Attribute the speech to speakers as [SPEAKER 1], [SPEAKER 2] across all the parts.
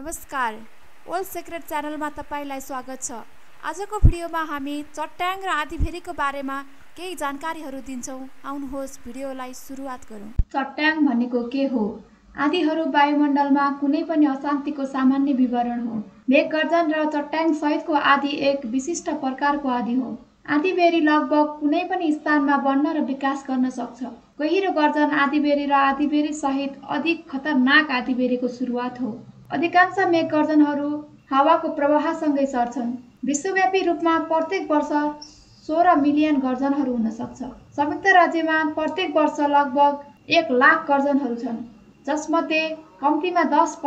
[SPEAKER 1] नमस्कार, old secret च्यानलमा तपाईलाई स्वागत छ। आजको भिडियोमा हामी चट्याङ र आँधीबेहरीको बारेमा केही जानकारीहरू दिन्छौँ। आउनुहोस् भिडियोलाई सुरुवात गरौँ।
[SPEAKER 2] चट्याङ भनेको के हो? आँधीहरू वायुमण्डलमा कुनै पनि अशान्तिको सामान्य विवरण हो। मेघगर्जन र चट्याङ सहितको आँधी एक विशिष्ट प्रकारको आँधी हो। आँधीबेहरी लगभग कुनै पनि स्थानमा बढ्न र विकास गर्न सक्छ। गहिरो गर्जन आँधीबेहरी र आँधीबेहरी सहित अधिक खतरनाक आँधीबेहरीको सुरुवात हो। अधिकांश मेघगर्जनहरू हावाको प्रवाहसँगै सर्छन्। विश्वव्यापी रूपमा प्रत्येक वर्ष 16 मिलियन गर्जनहरू हुन सक्छ। संयुक्त राज्यमा प्रत्येक वर्ष लगभग 1 लाख गर्जनहरू छन्, जसमध्ये कम्तीमा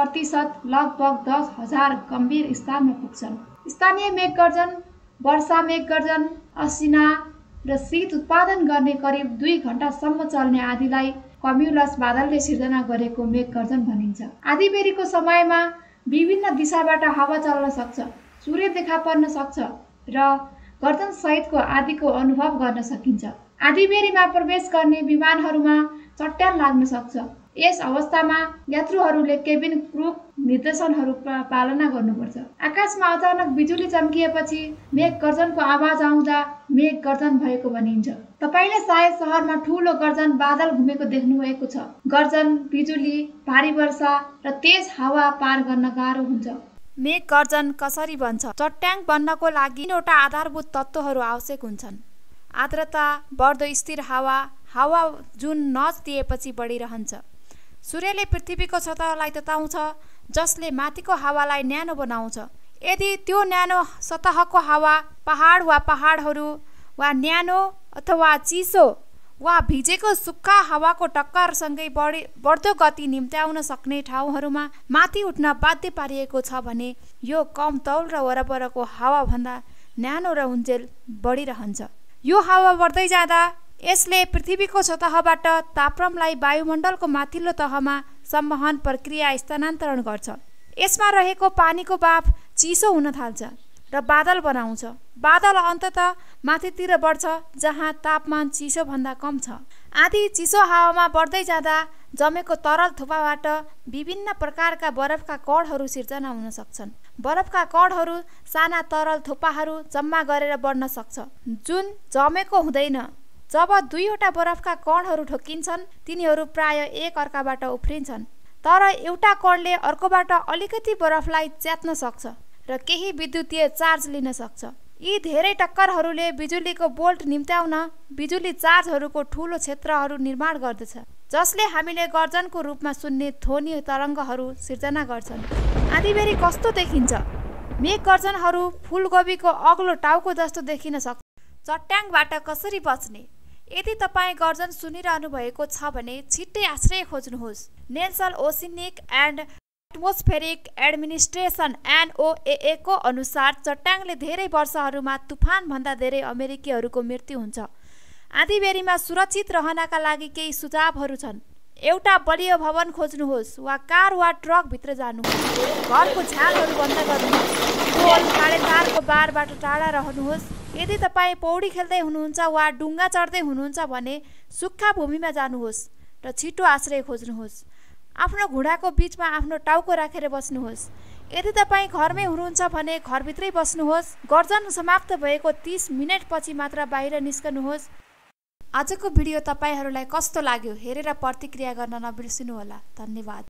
[SPEAKER 2] 10% लगभग 10,000 गम्भीर स्थानमा पुग्छन्। स्थानीय मेघगर्जन, वर्षा मेघगर्जन, असिना र शीत उत्पादन गर्ने करिब 2 घण्टासम्म चल्ने आँधीलाई कम्युलस बादलले सिर्जना गरेको मेघगर्जन भनिन्छ। आँधीबेहरीको समयमा विभिन्न दिशाबाट हावा चल्न सक्छ, सूर्य देखा पर्न सक्छ र गर्जन सहितको आँधीको अनुभव गर्न सकिन्छ। आँधीबेहरीमा प्रवेश गर्ने विमानहरूमा चट्याङ लाग्न सक्छ। यस अवस्थामा यात्रुहरूले केबिन क्रू निर्देशनहरू पालना गर्नुपर्छ। आकाशमा अचानक बिजुली चम्किएपछि मेघगर्जनको आवाज आउँदा मेघगर्जन भएको भनिन्छ। तपाईले सायद सहरमा ठूलो गर्जन बादल घुमेको देख्नुभएको छ। गर्जन, बिजुली, भारी वर्षा र तेज हावा पार गर्न गाह्रो हुन्छ।
[SPEAKER 1] मेघगर्जन कसरी बन्छ? चट्याङ बन्नको लागि 3 वटा आधारभूत तत्त्वहरू आवश्यक हुन्छन्। आर्द्रता, बढ्दो स्थिर हावा, हावा जुन नज दिएपछि बढिरहन्छ। सूर्यले पृथ्वीको सतहलाई तताउँछ, जसले माथिको हावालाई न्यानो बनाउँछ। यदि त्यो न्यानो सतहको हावा पहाड वा पहाडहरू वा न्यानो अथवा चिसो वा भिजेको सुक्खा हावाको टक्करसँगै बढ्दो गति निम्त्याउन सक्ने ठाउँहरूमा माथि उठ्न बाध्य पारिएको छ भने यो कम तौल र वरपरको हावाभन्दा न्यानो र उन्जेल बढिरहन्छ। यो हावा बढ्दै जाँदा यसले पृथ्वीको सतहबाट तापक्रमलाई वायुमण्डलको माथिल्लो तहमा संवहन प्रक्रिया स्थानान्तरण गर्छ। यसमा रहेको पानीको भाप चिसो हुन थाल्छ र बादल बनाउँछ। बादल अन्ततः माथितिर बढ्छ, जहाँ तापमान चिसोभन्दा कम छ। आँधी चिसो हावामा बढ्दै जाँदा जमेको तरल थोपाबाट विभिन्न प्रकारका बरफका कणहरू सिर्जना हुन सक्छन्। बरफका कणहरू साना तरल थोपाहरू जम्मा गरेर बढ्न सक्छ, जुन जमेको हुँदैन। जब 2 वटा बरफका कणहरू ठोकिन्छन्, तिनीहरू प्राय एक अर्काबाट उफ्रिन्छन्, तर एउटा कणले अर्कोबाट अलिकति बरफलाई च्यात्न सक्छ र केही विद्युतीय चार्ज लिन सक्छ। यी धेरै टक्करहरूले बिजुलीको बोल्ट निम्त्याउन बिजुली चार्जहरूको ठूलो क्षेत्रहरू निर्माण गर्दछ, जसले हामीले गर्जनको रूपमा सुन्ने ध्वनि तरङ्गहरू सिर्जना गर्छन्। आँधीबेहरी कस्तो देखिन्छ? मेघगर्जनहरू फूलगोबीको अग्लो टाउको जस्तो देखिन सक्छ। चट्याङबाट कसरी बच्ने? यदि तपाईँ गर्जन सुनिरहनु भएको छ भने छिट्टै आश्रय खोज्नुहोस्। National Oceanic and Atmospheric Administration NOAA को अनुसार चट्याङले धेरै वर्षहरूमा तुफानभन्दा धेरै अमेरिकीहरूको मृत्यु हुन्छ। आँधीबेहरीमा सुरक्षित रहनका लागि केही सुझावहरू छन्। एउटा बलियो भवन खोज्नुहोस् वा कार वा ट्रक भित्र जानुहोस्। घरको झ्यालहरू बन्द गर्नुहोस्। पोल, काँडे तारको बारबाट टाढा रहनुहोस्। यदि तपाईँ पौडी खेल्दै हुनुहुन्छ वा डुङ्गा चढ्दै हुनुहुन्छ भने सुक्खा भूमिमा जानुहोस् र छिटो आश्रय खोज्नुहोस्। आफ्नो घुँडाको बीचमा आफ्नो टाउको राखेर बस्नुहोस्। यदि तपाईँ घरमै हुनुहुन्छ भने घरभित्रै बस्नुहोस्। गर्जन समाप्त भएको 30 मिनेटपछि मात्र बाहिर निस्कनुहोस्। आजको भिडियो तपाईहरूलाई कस्तो लाग्यो हेरेर प्रतिक्रिया गर्न नबिर्सिनुहोला। धन्यवाद।